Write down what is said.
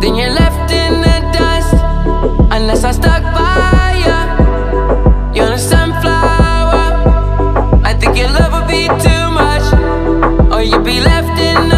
then you're left in the dust. Unless I stuck by ya, you're a sunflower. I think your love would be too much, or you'd be left in